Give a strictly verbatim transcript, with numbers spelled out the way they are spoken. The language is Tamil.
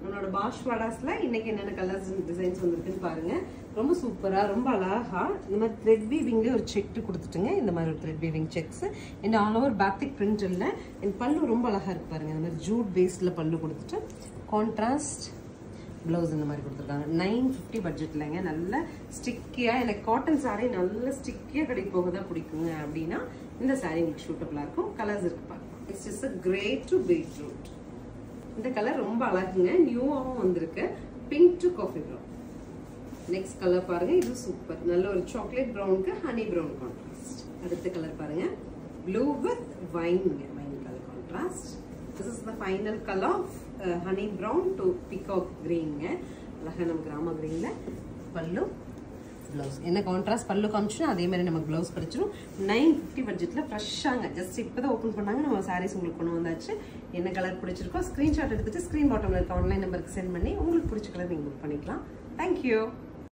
நம்மளோட பாஷ்வாடாஸ்ல இன்னைக்கு என்னென்ன கலர்ஸ் டிசைன்ஸ் வந்திருக்குன்னு பாருங்க. ரொம்ப சூப்பரா ரொம்ப அழகா இந்த மாதிரி த்ரெட் வீவிங்லேயே ஒரு செக் கொடுத்துட்டுங்க. இந்த மாதிரி ஒரு த்ரெட் வீவிங் செக்ஸ் இந்த ஆல் ஓவர் பேத்திக் பிரிண்ட் இல்லை. என் பல்லு ரொம்ப அழகா இருக்கு பாருங்க. இந்த மாதிரி ஜூட் பேஸ்ல பல்லு கொடுத்துட்டு கான்ட்ராஸ்ட் ப்ளவுஸ் இந்த மாதிரி கொடுத்துருக்காங்க. நைன் ஃபிஃப்டி பட்ஜெட்லங்க. நல்ல ஸ்டிக்கியா எனக்கு காட்டன் சாரீ நல்ல ஸ்டிக்கியா கடைக்கு போகதான் பிடிக்குங்க அப்படின்னா இந்த சாரீ உங்களுக்கு சூட்டபிளா இருக்கும். கலர்ஸ் இருக்கு பாருங்க. It's just a grey to beetroot. இந்த கலர் ரொம்ப அழகுங்க. நியூவாகவும் வந்திருக்கு. Pink to coffee brown. Next colour பாருங்க. இது சூப்பர். நல்ல ஒரு சாக்லேட் ப்ரௌனுக்கு ஹனி ப்ரௌன் கான்ட்ராஸ்ட். அடுத்த கலர் பாருங்க. Blue with wine wine colour contrast. This is the final color of uh, honey brown to peacock green. அழகா நம்ம கிராம கிரீன்ல பல்லு ப்ளவுஸ். என்ன கான்ட்ராஸ்ட் பல்லு காமிச்சுன்னா அதே மாதிரி நமக்கு ப்ளவுஸ் கிடைச்சிரும். நைன் ஃபிஃப்டி பட்ஜெட்ல ஃப்ரெஷ்ஷாங்க. ஜஸ்ட் இப்போதான் ஓப்பன் பண்ணாங்க. நம்ம சாரீஸ் உங்களுக்கு கொண்டு வந்தாச்சு. என்ன கலர் பிடிச்சிருக்கோ ஸ்கிரீன்ஷாட் எடுத்துட்டு ஸ்கிரீன் பாட்டம்ல இருக்க ஆன்லைன் நம்பருக்கு சென்ட் பண்ணி உங்களுக்கு பிடிச்ச கலர் நீங்க புக் பண்ணிக்கலாம். தேங்க்யூ.